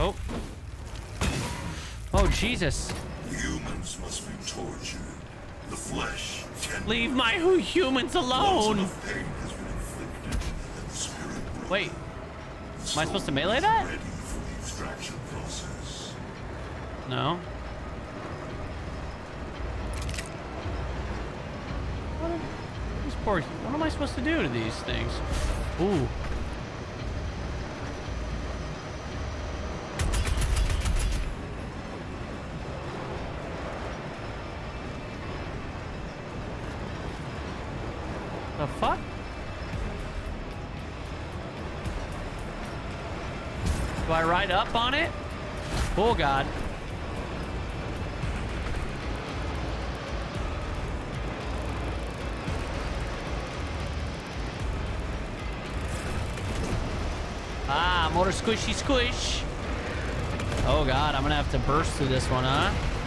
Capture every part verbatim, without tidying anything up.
Oh. Oh, Jesus. Humans must be tortured. The flesh can Leave my humans alone. Enough pain has been inflicted, and the spirit will Wait. Am I supposed to melee that? ready for the extraction process. No. What, are, these poor, what am I supposed to do to these things? Ooh. The fuck? Do I ride up on it? Oh god. Ah, motor squishy squish. Oh god, I'm gonna have to burst through this one, huh?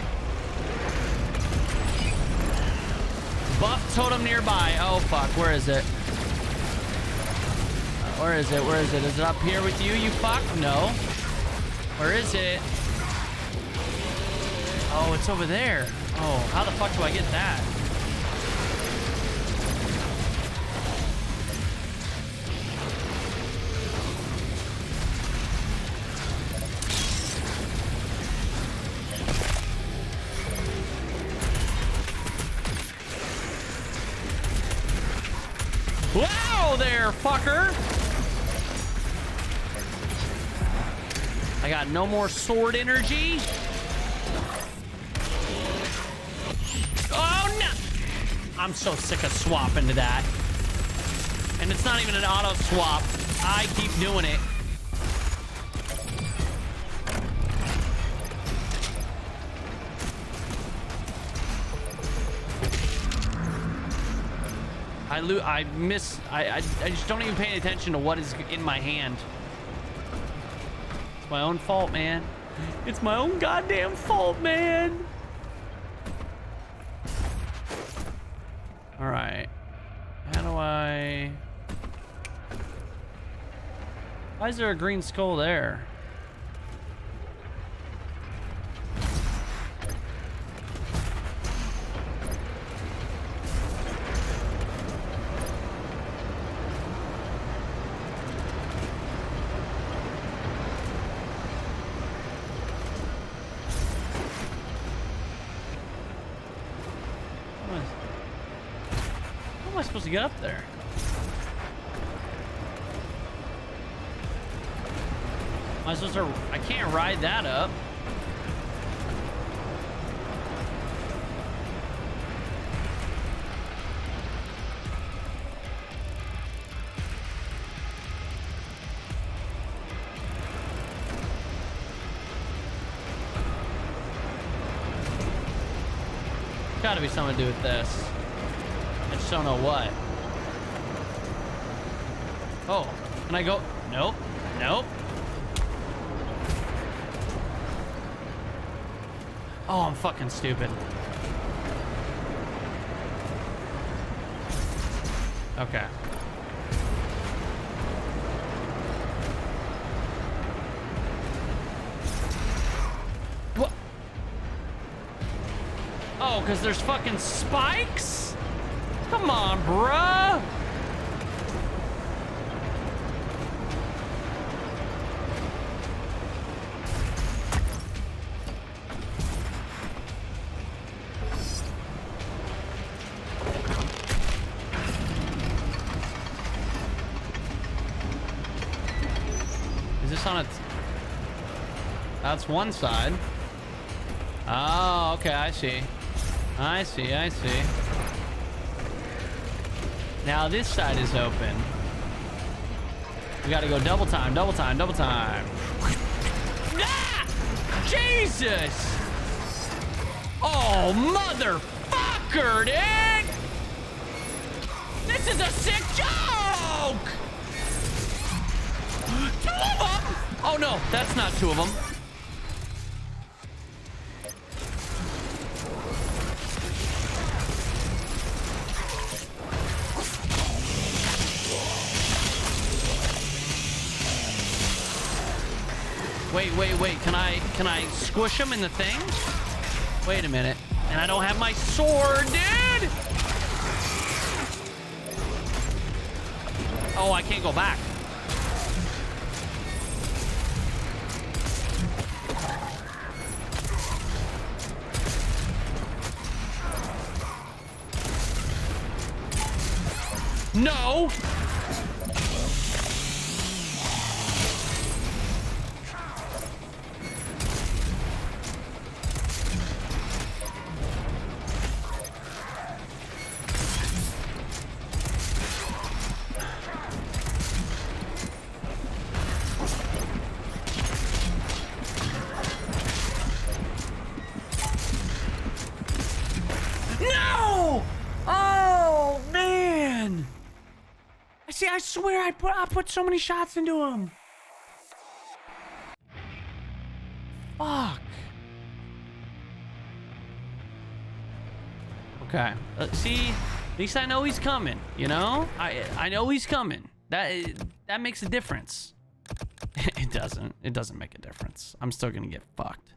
Buff totem nearby. Oh fuck, where is it? Uh, where is it? Where is it? Is it up here with you, you fuck? No. Where is it? Oh, it's over there. Oh, how the fuck do I get that? Wow there, fucker! I got no more sword energy. Oh no! I'm so sick of swapping to that. And it's not even an auto swap. I keep doing it. I lo I miss. I, I I just don't even pay attention to what is in my hand. It's my own fault, man. It's my own goddamn fault, man. All right. How do I? Why is there a green skull there? To get up there. Am I supposed to? I can't ride that up. Gotta be something to do with this. I just don't know what. Oh, can I go? Nope. Nope. Oh, I'm fucking stupid. Okay. What? Oh, because there's fucking spikes? Come on, bruh. Is this on its... That's one side. Oh, okay, I see. I see, I see. Now this side is open. We gotta go double time, double time, double time. Ah! Jesus! Oh, motherfucker, dude! This is a sick joke! Two of them! Oh no, that's not two of them. Wait, wait, wait. Can I can I squish him in the thing? Wait a minute. And I don't have my sword, dude! Oh, I can't go back. No! No! Oh, man! See, I swear I put I put so many shots into him. Fuck. Okay. Uh, see, at least I know he's coming. You know, I I know he's coming. That that makes a difference. It doesn't. It doesn't make a difference. I'm still gonna get fucked.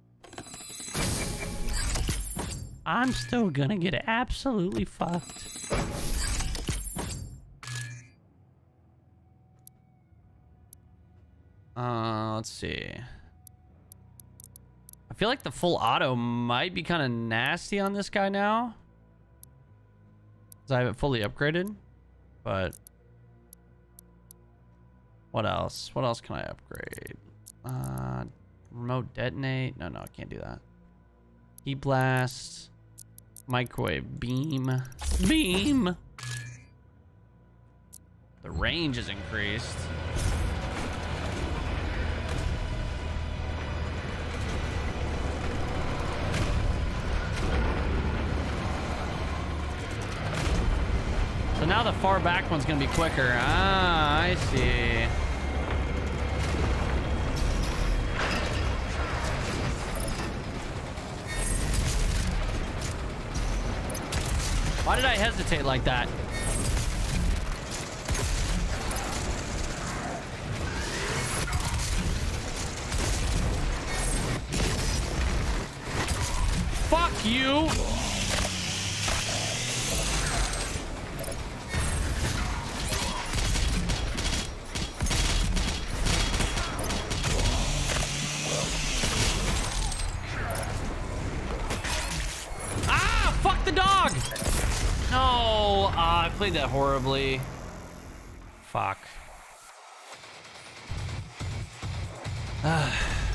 I'm still gonna get absolutely fucked. Uh, let's see. I feel like the full auto might be kind of nasty on this guy now, because I have it fully upgraded. But what else? What else can I upgrade? Uh, remote detonate? No, no, I can't do that. Heat blast. Microwave beam. Beam! The range is increased. So now the far back one's gonna be quicker. Ah, I see. Why did I hesitate like that? Fuck you! Ah! Fuck the dog! No, uh, I played that horribly. Fuck. Uh.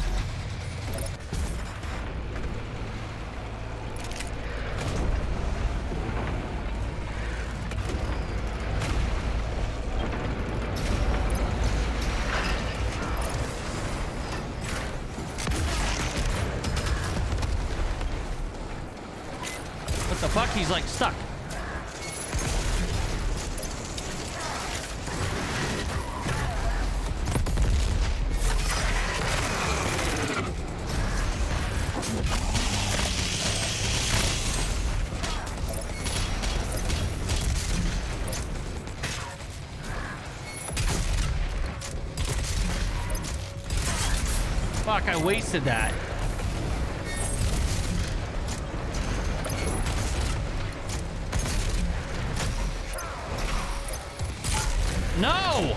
What the fuck? He's like stuck. Fuck, I wasted that. No!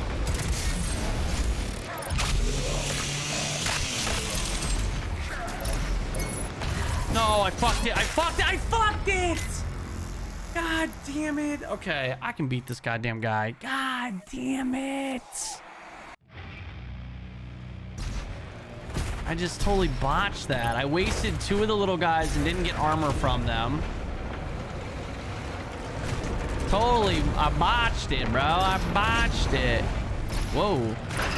No, I fucked it. I fucked it. I fucked it! God damn it. Okay, I can beat this goddamn guy. God damn it. I just totally botched that. I wasted two of the little guys and didn't get armor from them. Totally, I botched it, bro. I botched it. Whoa.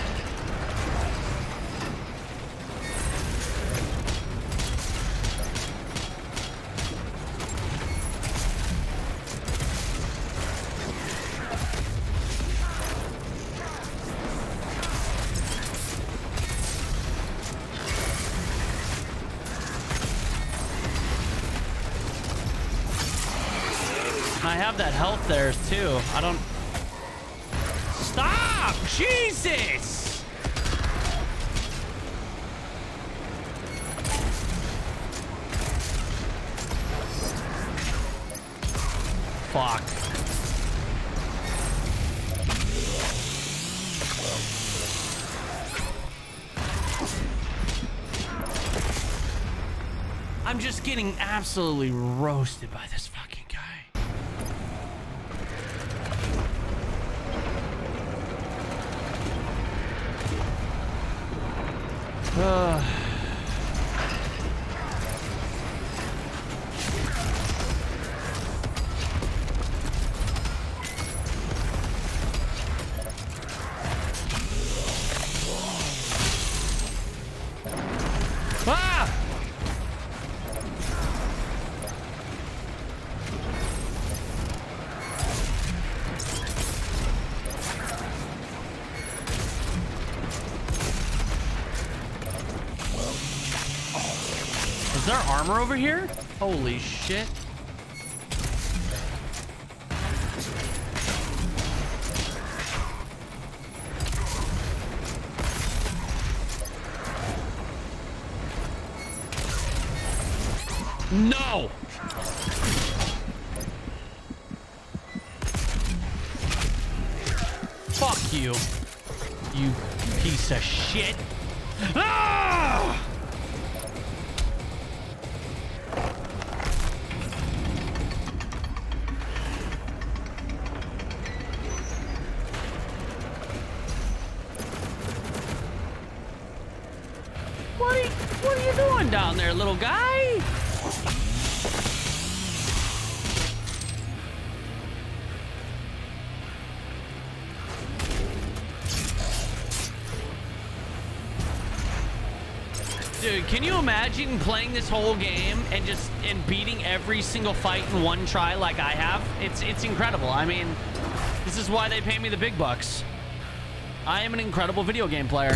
I have that health there too. I don't... Stop! Jesus! fuck. I'm just getting absolutely roasted by this fucking guy. Uh. Ah! Is there armor over here? Holy shit. No! Fuck you, you piece of shit. Ah! What are you, what are you doing down there, little guy? Dude, can you imagine playing this whole game and just and beating every single fight in one try like I have? It's it's incredible. I mean, this is why they pay me the big bucks. I am an incredible video game player.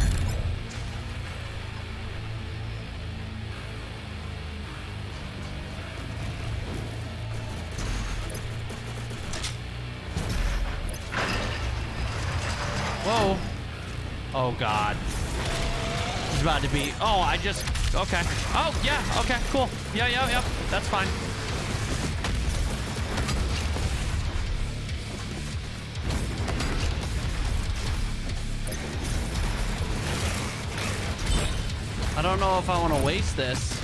Whoa. Oh, God. It's about to be... Oh, I just... Okay. Oh, yeah. Okay, cool. Yeah, yeah, yeah. That's fine. I don't know if I want to waste this.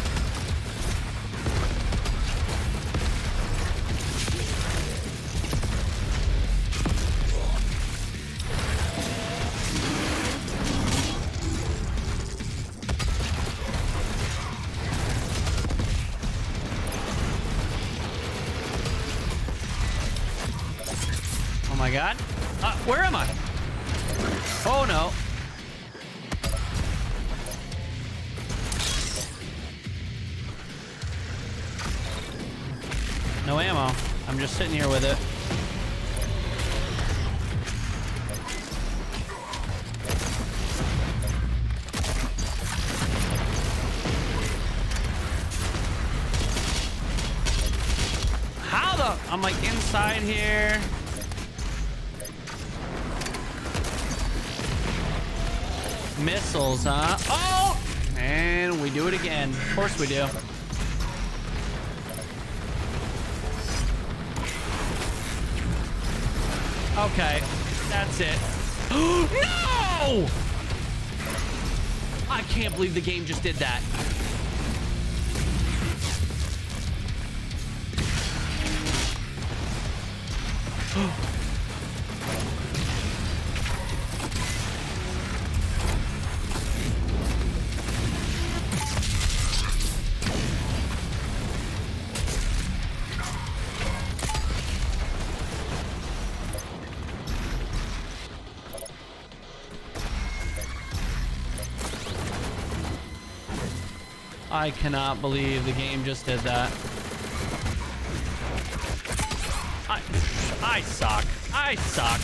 Oh my God. Uh, where am I? Oh no. No ammo. I'm just sitting here with it. How the... I'm like inside here. Missiles, huh? Oh! And we do it again. Of course we do. Okay, that's it. No! I can't believe the game just did that. I cannot believe the game just did that. I, I suck. I suck.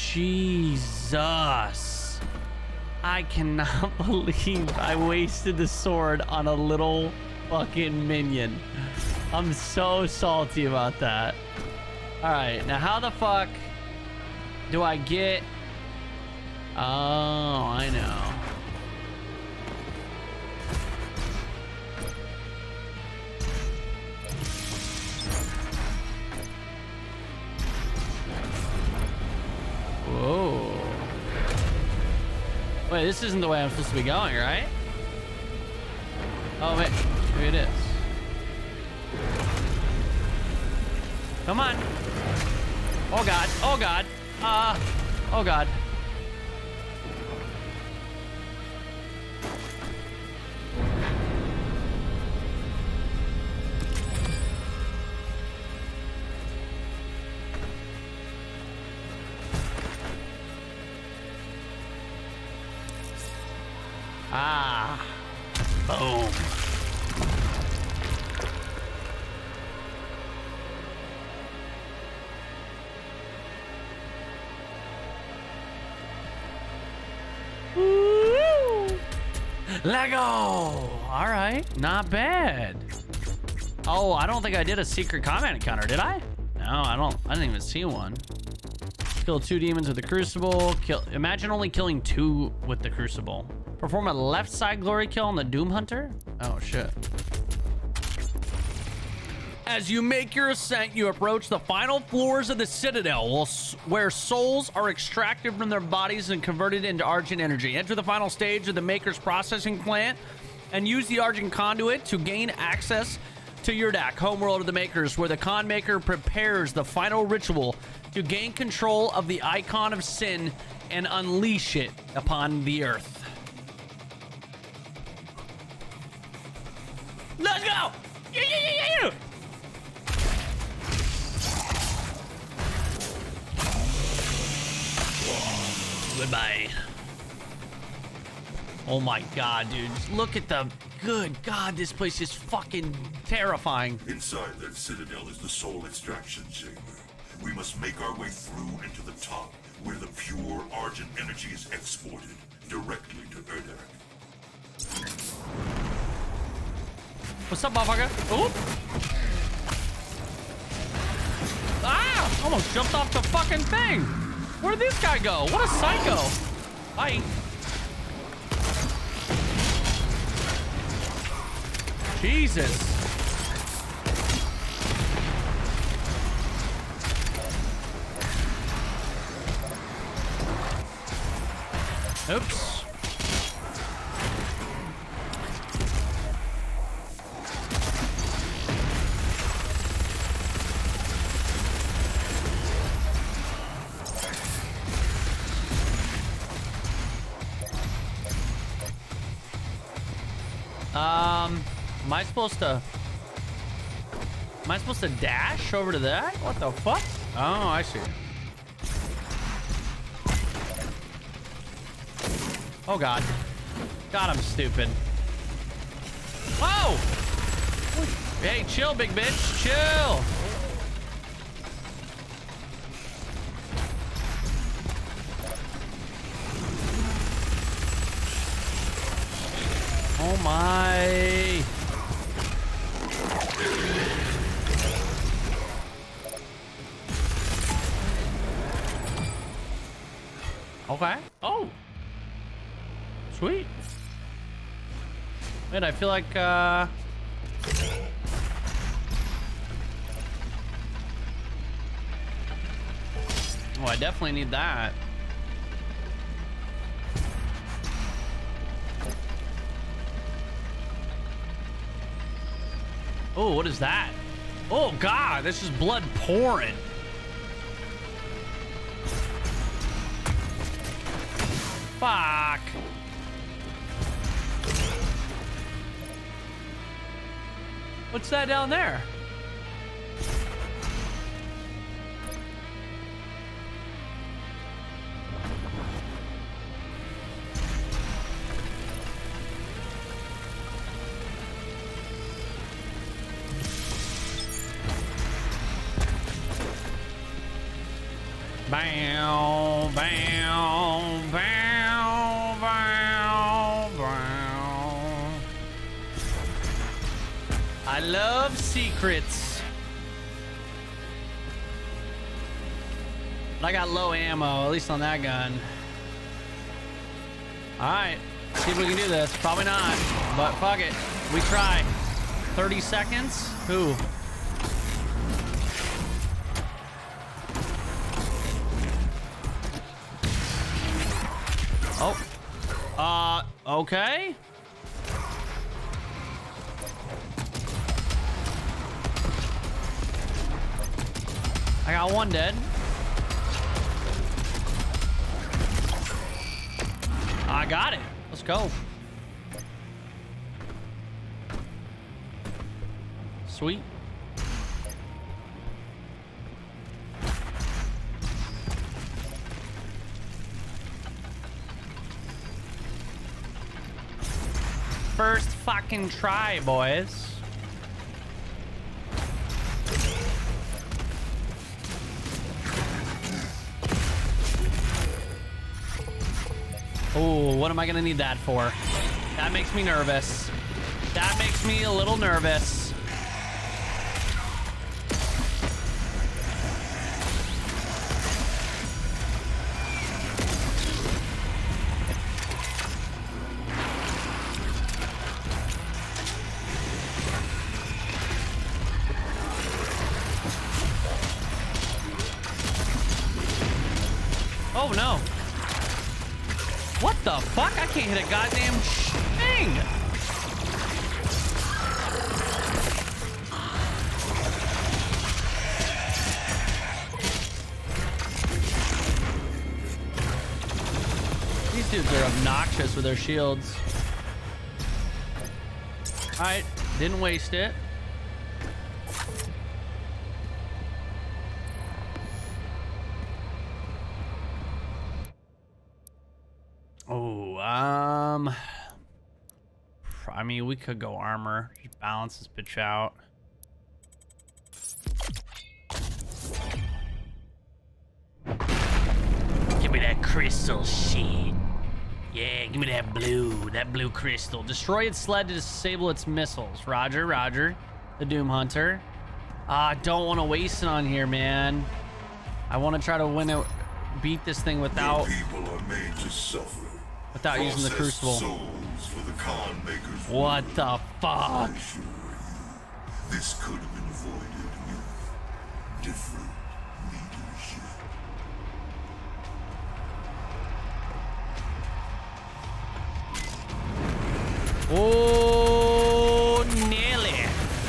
Jesus. I cannot believe I wasted the sword on a little fucking minion. I'm so salty about that. All right, now how the fuck do I get... Oh, I know. Whoa. Wait, this isn't the way I'm supposed to be going, right? Oh, wait. Maybe it is. Come on. Oh, God. Oh, God. Uh, oh, God. Ah. Boom. Woo! Lego. All right. Not bad. Oh, I don't think I did a secret combat encounter, did I? No, I don't. I didn't even see one. Kill two demons with the crucible. Kill. Imagine only killing two with the crucible. Perform a left side glory kill on the Doom Hunter. Oh shit. As you make your ascent, you approach the final floors of the Citadel, where souls are extracted from their bodies and converted into Argent energy. Enter the final stage of the Maker's processing plant and use the Argent conduit to gain access to Yurdak, homeworld of the Makers, where the Con Maker prepares the final ritual to gain control of the Icon of Sin and unleash it upon the Earth. Let's go! Yeah, yeah, yeah, yeah, yeah! Goodbye. Oh my god, dude. Look at the... Good god, this place is fucking terrifying. Inside that citadel is the soul extraction chamber. We must make our way through into the top, where the pure Argent energy is exported directly to Urdak. What's up, motherfucker? Oop! Ah! Almost jumped off the fucking thing! Where'd this guy go? What a psycho! Bye. Jesus. Oops. Um, am I supposed to... Am I supposed to dash over to that? What the fuck? Oh, I see. Oh, God. God, I'm stupid. Whoa! Hey, chill, big bitch. Chill. Oh my. Okay. Oh. Sweet. Wait, I feel like uh oh, I definitely need that. Oh, what is that? Oh, God, this is blood pouring. Fuck. What's that down there? Bow, bow, bow, bow, bow. I love secrets. But I got low ammo, at least on that gun. Alright, see if we can do this. Probably not, but fuck it. We try. thirty seconds? Who? Oh. Uh, okay. I got one dead. I got it. Let's go. Sweet. First fucking try, boys. Oh, what am I gonna need that for? That makes me nervous. That makes me a little nervous. Oh no. What the fuck? I can't hit a goddamn thing. These dudes are obnoxious with their shields. Alright, didn't waste it. Oh, um, I mean, we could go armor. Just balance this bitch out. Give me that crystal shit. Yeah, give me that blue, that blue crystal. Destroy its sled to disable its missiles. Roger, roger. The Doom Hunter. Ah, I don't want to waste it on here, man. I want to try to win it, beat this thing without. Your people are made to suffer. Without using the crucible. Souls for the Khan makers. What the fuck? This could have been avoided with different leadership. Oh, nearly.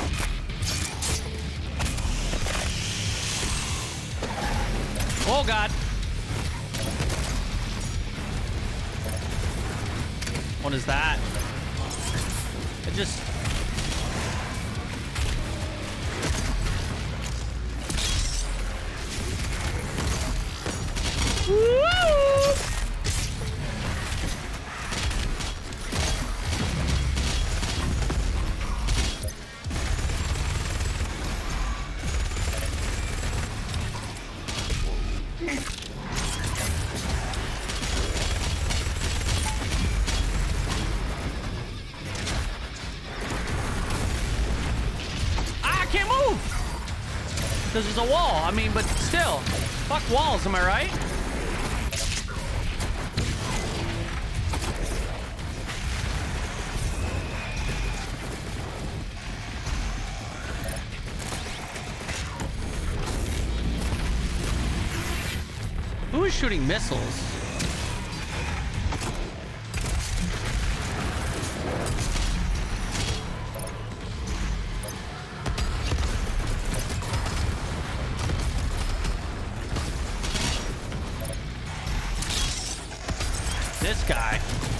Oh God. What is that? It just... Woo! Because there's a wall. I mean, but still. Fuck walls, am I right? Who is shooting missiles? This guy.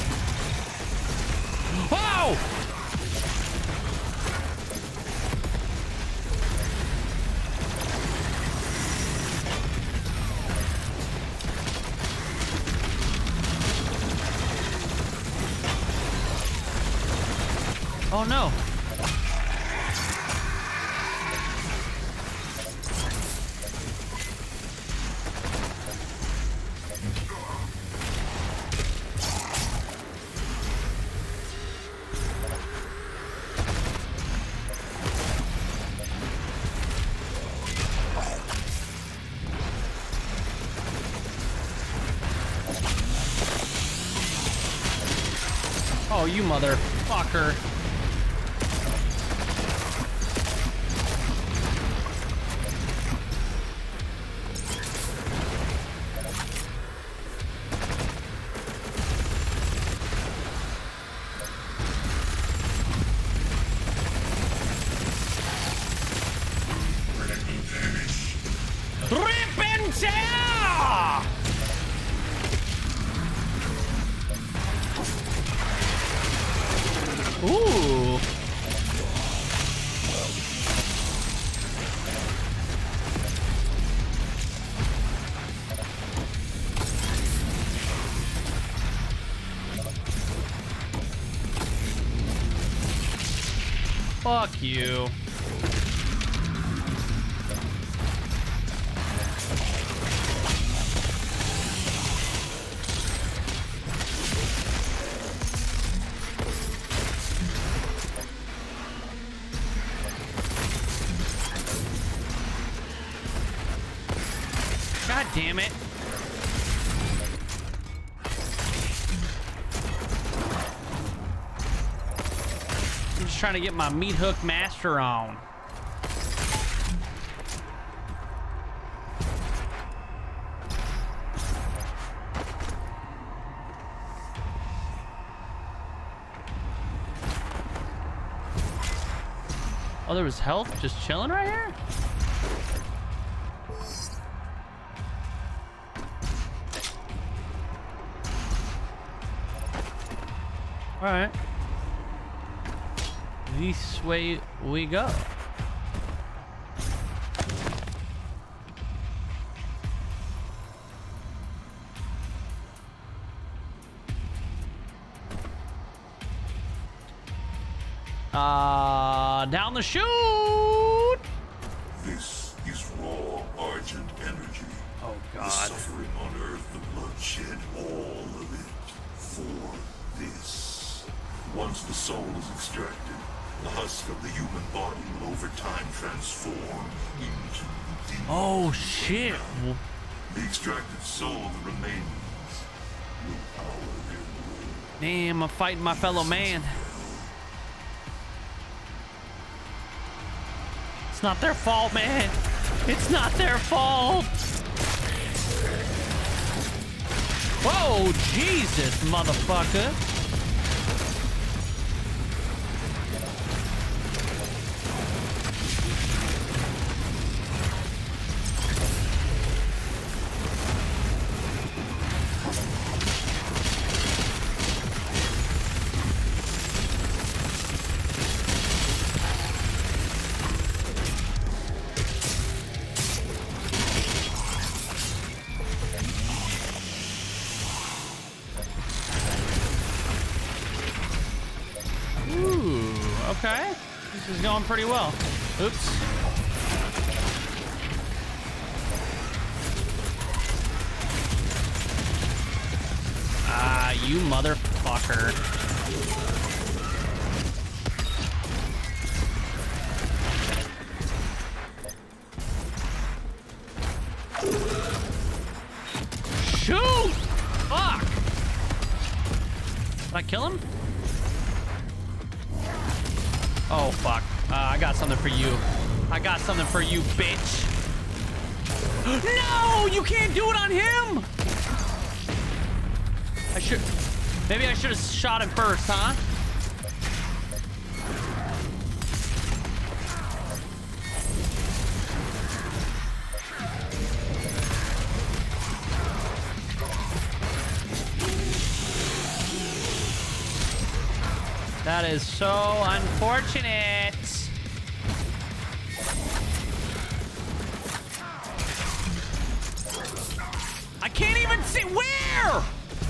Whoa! Oh no. Oh, you motherfucker. Rip and tear! Ooh. Fuck you. God damn it. I'm just trying to get my meat hook master on. Oh, there was health just chilling right here? All right. This way we go. Uh, down the chute. This is raw Argent energy. Oh The God. suffering on Earth, the bloodshed, all of it. For this. Once the soul is extracted, the husk of the human body will over time transform into the demon. Oh shit. The extracted soul that remains will power their will. Damn, I'm fighting my fellow man. It's not their fault, man. It's not their fault. Whoa, Jesus, motherfucker. Okay, this is going pretty well. Oops. Ah, you motherfucker. Shoot! Fuck! Did I kill him? Oh, fuck. Uh, I got something for you. I got something for you, bitch. No! You can't do it on him! I should... Maybe I should have shot him first, huh? That is so unfortunate. I can't even see where.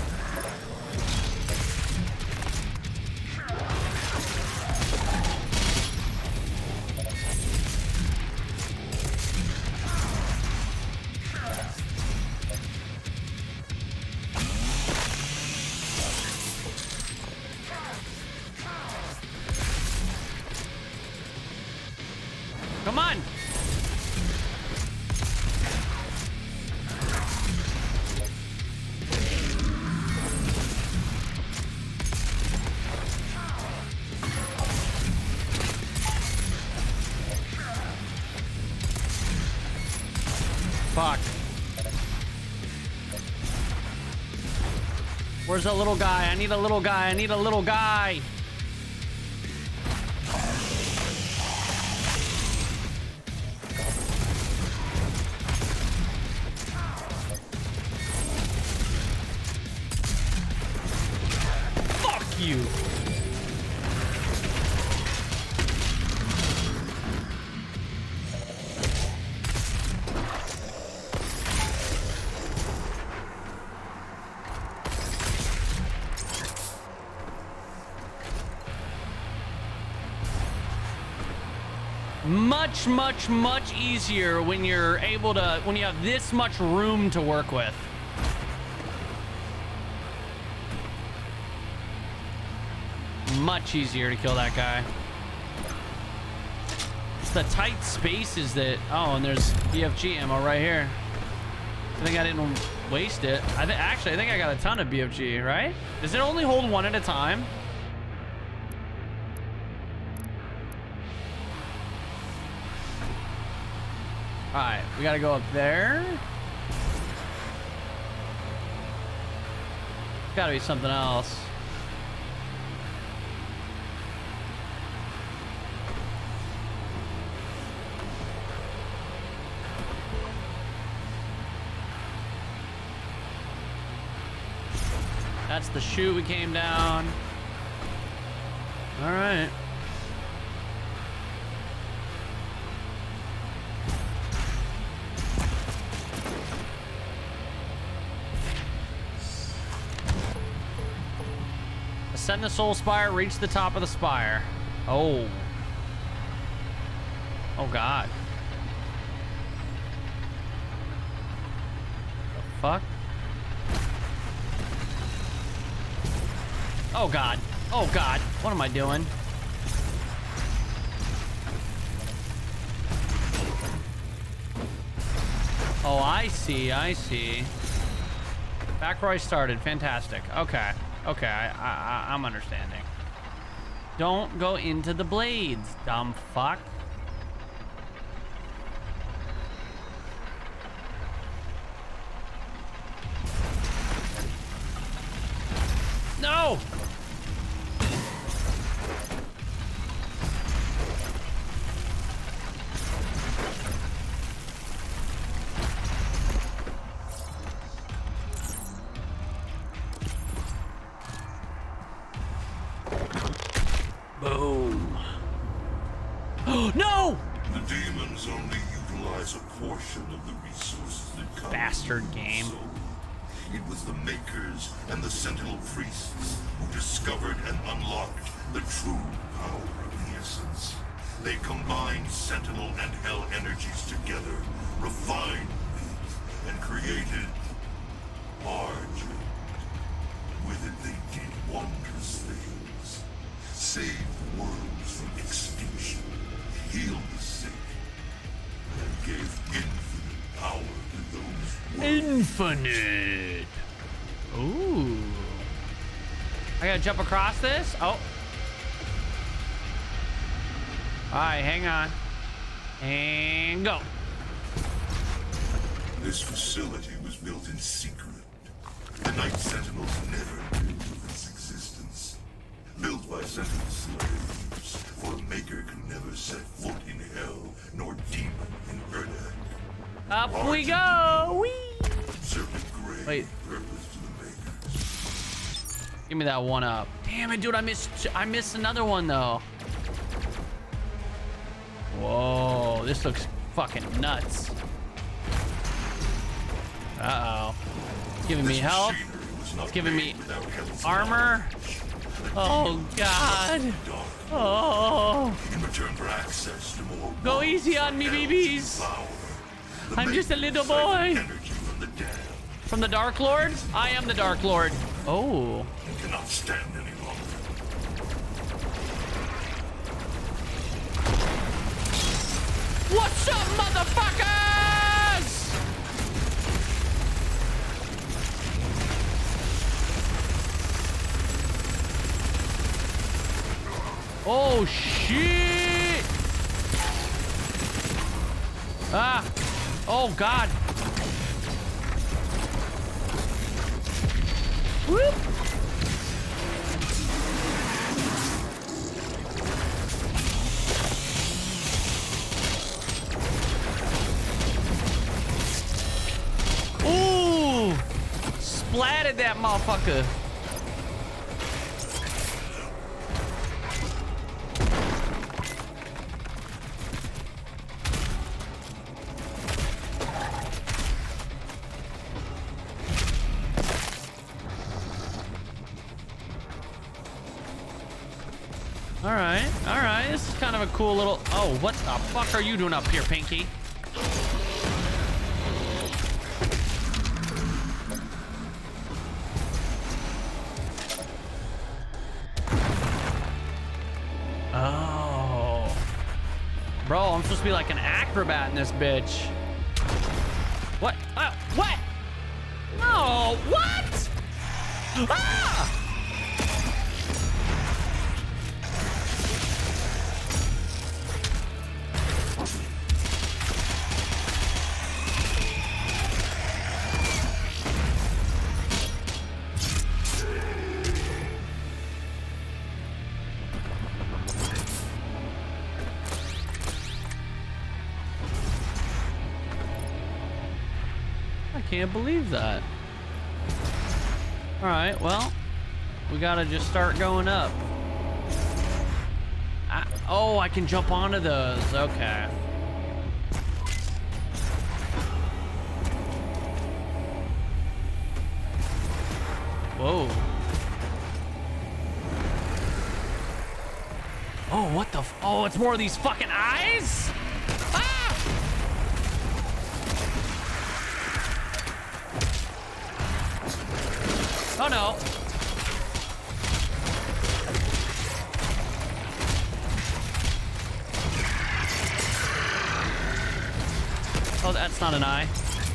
Come on. Where's that little guy? I need a little guy. I need a little guy. Fuck you. Much, much, much easier when you're able to, when you have this much room to work with. Much easier to kill that guy. It's the tight spaces that, oh, and there's B F G ammo right here. I think I didn't waste it. I think actually, I think I got a ton of B F G, right? Does it only hold one at a time? All right, we gotta go up there. Gotta be something else. That's the chute we came down. All right. Ascend the soul spire, reach the top of the spire. Oh. Oh, God. The fuck? Oh, God. Oh, God. What am I doing? Oh, I see. I see. Back where I started. Fantastic. Okay. Okay, I, I, I'm understanding. Don't go into the blades, dumb fuck. No! Boom. Oh, no! The demons only utilize a portion of the resources that come. Bastard game. So, it was the Makers and the Sentinel Priests who discovered and unlocked the true power of the Essence. They combined Sentinel and Hell energies together, refined it, and created Argent. With it they did wondrous things. Saved worlds from extinction, healed the sick, and gave infinite power to those worlds. Infinite. Ooh. I gotta jump across this? Oh. Alright, hang on. And go. This facility was built in secret. The Night Sentinels never knew of its existence. Built by Sentinel slaves, for a Maker could never set foot in Hell, nor demon in Erdak. Up Argent we go. Whee! Serpent Grey. Wait. Purpose to the Makers. Give me that one up. Damn it, dude. I missed I missed another one though. Whoa, this looks fucking nuts. Uh-oh. It's giving me health. It's giving me armor. Oh, God. Oh. In return for access to more Go easy on me, B Bs. I'm just a little boy. From the Dark Lord? I am the Dark Lord. Oh. Cannot stand any longer. What's up, motherfuckers? Oh, shit. Ah. Oh, God. Whoop. splatted that motherfucker. All right, all right. This is kind of a cool little... Oh, what the fuck are you doing up here, Pinky? Oh. Bro, I'm supposed to be like an acrobat in this bitch. What? Uh, what? No, what? Ah! Can't believe that. All right, well, we gotta just start going up. I, oh, I can jump onto those. Okay. Whoa. Oh, what the f- Oh, it's more of these fucking eyes? Oh no. Oh, that's not an eye.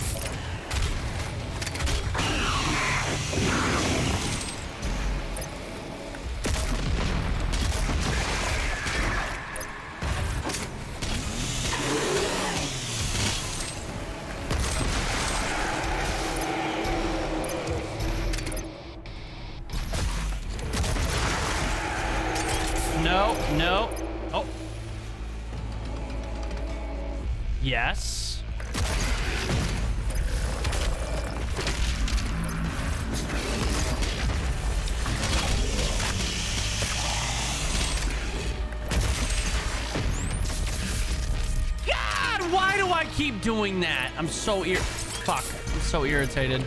No, no. Oh. Yes. God, why do I keep doing that? I'm so ir- Fuck. I'm so irritated.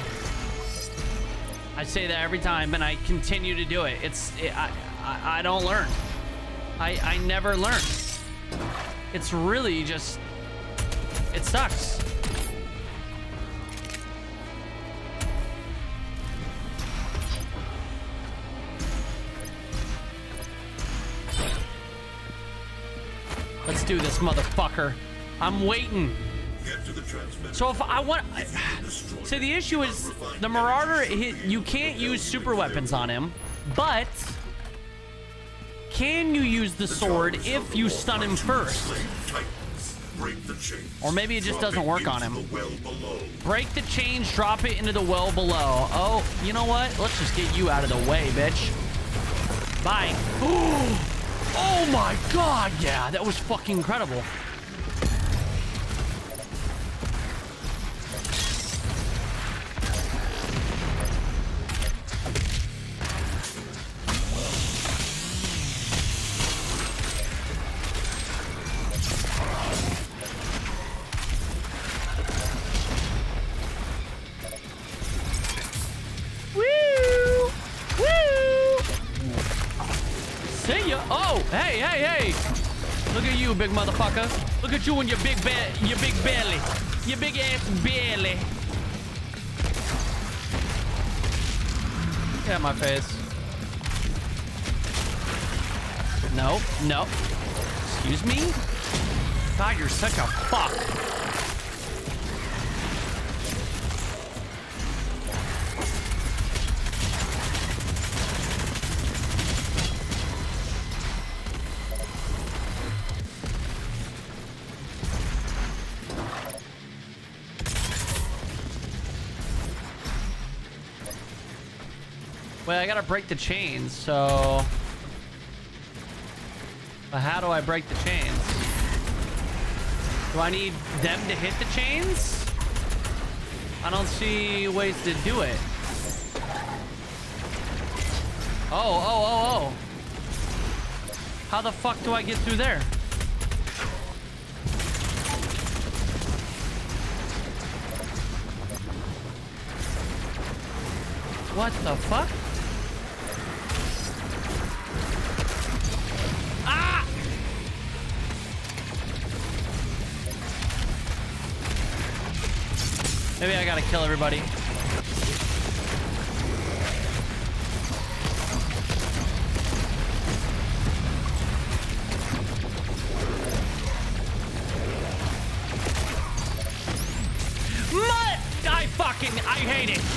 I say that every time, and I continue to do it. It's... It, I, I, I don't learn. I, I never learn. It's really just... It sucks. Let's do this, motherfucker. I'm waiting. Get to the transmitter. So if I want... So the issue is, the Marauder, he, you can't use super weapons on him, but... Can you use the sword if you stun him first? Or maybe it just doesn't work on him. Break the chains, drop it into the well below. Oh, you know what? Let's just get you out of the way, bitch. Bye. Oh my god, yeah, that was fucking incredible. Hey, hey, hey! Look at you, big motherfucker. Look at you and your big be your big belly. Your big ass belly. Get out of my face. No, no. Excuse me? God, you're such a fuck. Wait, I gotta break the chains, so... But how do I break the chains? Do I need them to hit the chains? I don't see ways to do it. Oh, oh, oh, oh. How the fuck do I get through there? What the fuck? Ah! Maybe I gotta kill everybody. Mud! I fucking, I hate it.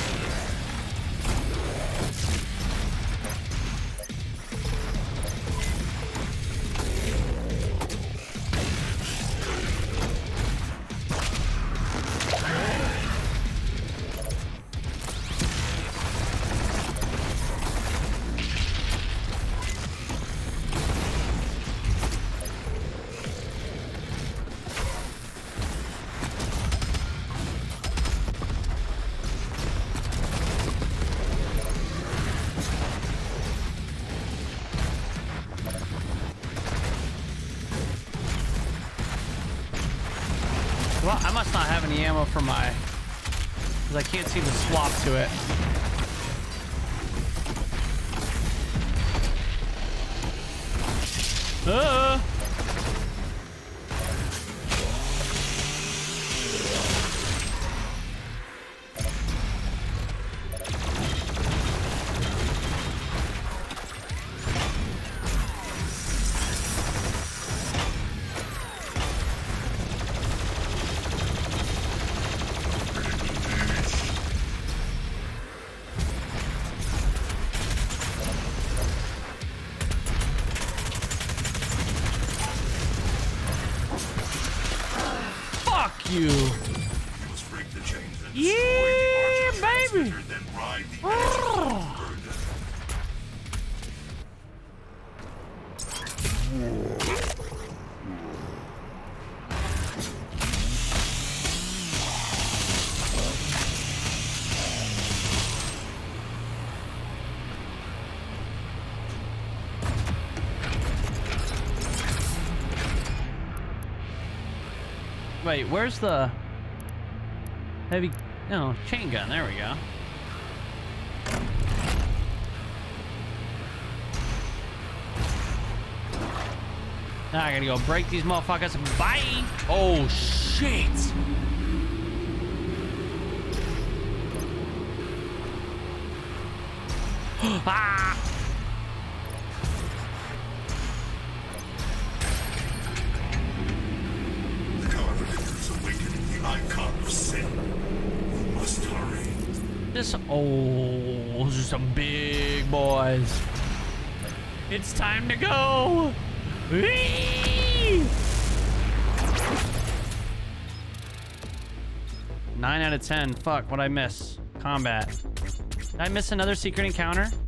Well, I must not have any ammo for my... Because I can't seem to swap to it. Uh. You. Yeah, baby. Oh. Wait, where's the heavy, no, chain gun? There we go. Now I gotta go break these motherfuckers. Bye! Oh, shit! Ah! This, oh, those are some big boys. It's time to go. Whee! Nine out of ten. Fuck, what'd I miss? Combat. Did I miss another secret encounter?